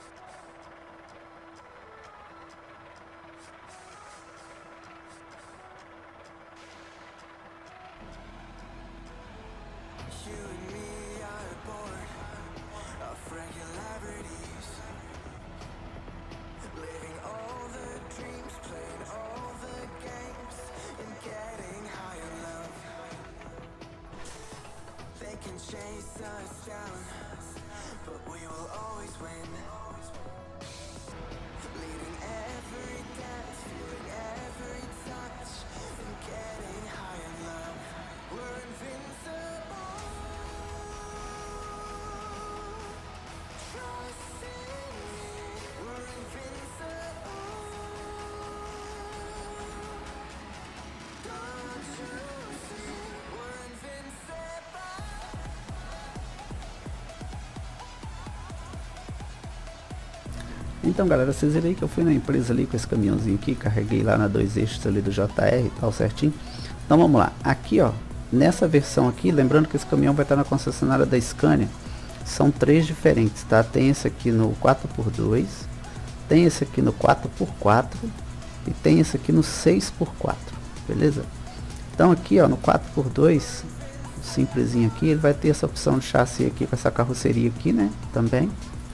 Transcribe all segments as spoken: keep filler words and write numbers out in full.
Chase us down, but we will always win. Leading every dance, feeling every touch, and getting high in love. We're invincible. Trust in me. We're invincible. Don't you see? We're invincible. Então galera, vocês viram aí que eu fui na empresa ali com esse caminhãozinho aqui, carreguei lá na dois eixos ali do J R e tal, certinho. Então vamos lá, aqui ó, nessa versão aqui, lembrando que esse caminhão vai estar na concessionária da Scania, são três diferentes, tá? Tem esse aqui no quatro por dois, tem esse aqui no quatro por quatro e tem esse aqui no seis por quatro, beleza? Então aqui ó, no quatro por dois, simplesinho aqui, ele vai ter essa opção de chassi aqui com essa carroceria aqui, né, também.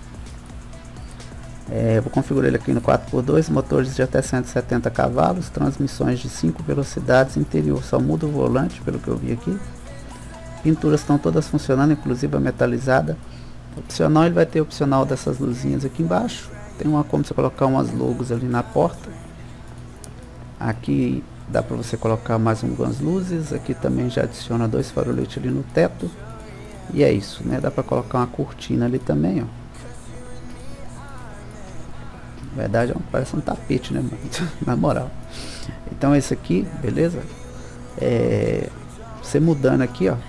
É, vou configurar ele aqui no quatro por dois, motores de até cento e setenta cavalos, transmissões de cinco velocidades, interior só muda o volante, pelo que eu vi aqui. Pinturas estão todas funcionando, inclusive a metalizada. Opcional, ele vai ter opcional dessas luzinhas aqui embaixo. Tem uma como você colocar umas logos ali na porta. Aqui dá para você colocar mais algumas luzes. Aqui também já adiciona dois faroletes ali no teto. E é isso, né? Dá para colocar uma cortina ali também, ó. Na verdade, parece um tapete, né, mano? Na moral. Então esse aqui, beleza? É, você mudando aqui, ó,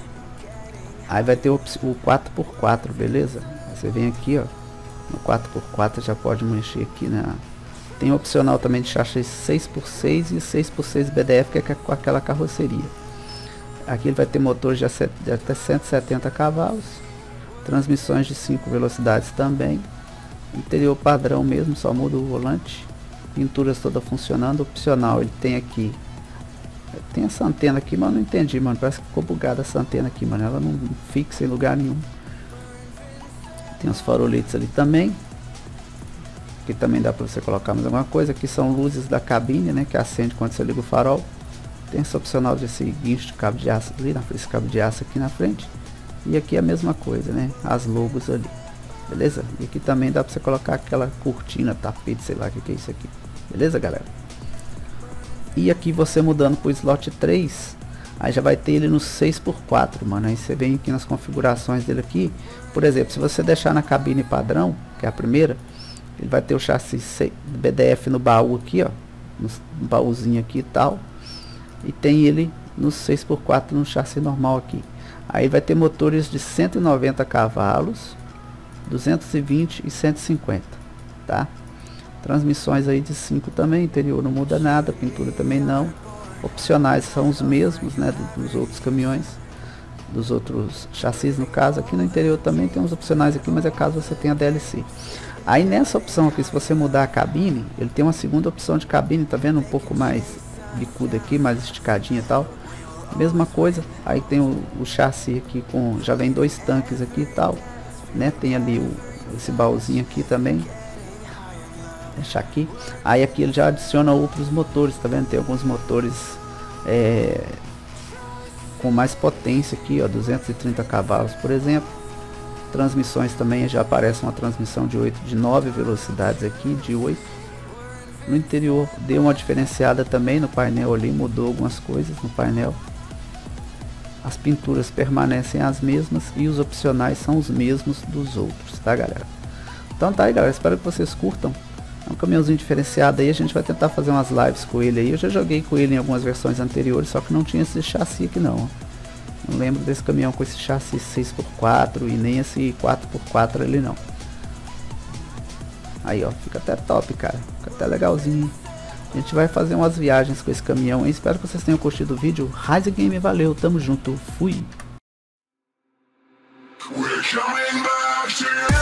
aí vai ter o, o quatro por quatro, beleza? Aí você vem aqui, ó, no quatro por quatro já pode mexer aqui, né? Tem opcional também de chassi seis por seis e seis por seis B D F, que é com aquela carroceria. Aqui ele vai ter motores de até cento e setenta cavalos, transmissões de cinco velocidades também. Interior padrão mesmo, só muda o volante. Pinturas toda funcionando. Opcional, ele tem aqui, tem essa antena aqui, mas eu não entendi, mano. Parece que ficou bugada essa antena aqui, mano. Ela não fixa em lugar nenhum. Tem os faroletes ali também. Aqui também dá para você colocar mais alguma coisa. Aqui são luzes da cabine, né, que acende quando você liga o farol. Tem essa opcional desse guincho de cabo de aço ali na frente, esse cabo de aço aqui na frente. E aqui é a mesma coisa, né, as logos ali. Beleza? E aqui também dá pra você colocar aquela cortina, tapete, sei lá o que, que é isso aqui. Beleza, galera? E aqui você mudando pro slot três, aí já vai ter ele no seis por quatro, mano. Aí você vem aqui nas configurações dele aqui. Por exemplo, se você deixar na cabine padrão, que é a primeira, ele vai ter o chassi B D F no baú aqui, ó. No baúzinho aqui e tal. E tem ele no seis por quatro no chassi normal aqui. Aí vai ter motores de cento e noventa cavalos, duzentos e vinte e cento e cinquenta, tá? Transmissões aí de cinco também, interior não muda nada, pintura também não. Opcionais são os mesmos, né, dos outros caminhões, dos outros chassis no caso. Aqui no interior também tem uns opcionais aqui, mas é caso você tenha D L C. Aí nessa opção aqui, se você mudar a cabine, ele tem uma segunda opção de cabine, tá vendo? Um pouco mais bicuda aqui, mais esticadinha e tal. Mesma coisa, aí tem o, o chassi aqui com, já vem dois tanques aqui e tal. Né, tem ali o, esse baúzinho aqui também. Deixar aqui. Aí aqui ele já adiciona outros motores, tá vendo? Tem alguns motores é, com mais potência aqui, ó, duzentos e trinta cavalos, por exemplo. Transmissões também já aparece uma transmissão de oito, de nove velocidades aqui, de oito. No interior deu uma diferenciada também no painel ali, mudou algumas coisas no painel. As pinturas permanecem as mesmas e os opcionais são os mesmos dos outros, tá, galera? Então tá aí, galera, espero que vocês curtam. É um caminhãozinho diferenciado aí, a gente vai tentar fazer umas lives com ele aí. Eu já joguei com ele em algumas versões anteriores, só que não tinha esse chassi aqui não. Não lembro desse caminhão com esse chassi seis por quatro e nem esse quatro por quatro ali não. Aí ó, fica até top, cara, fica até legalzinho. A gente vai fazer umas viagens com esse caminhão aí. Espero que vocês tenham curtido o vídeo. Rise Game, valeu, tamo junto, fui!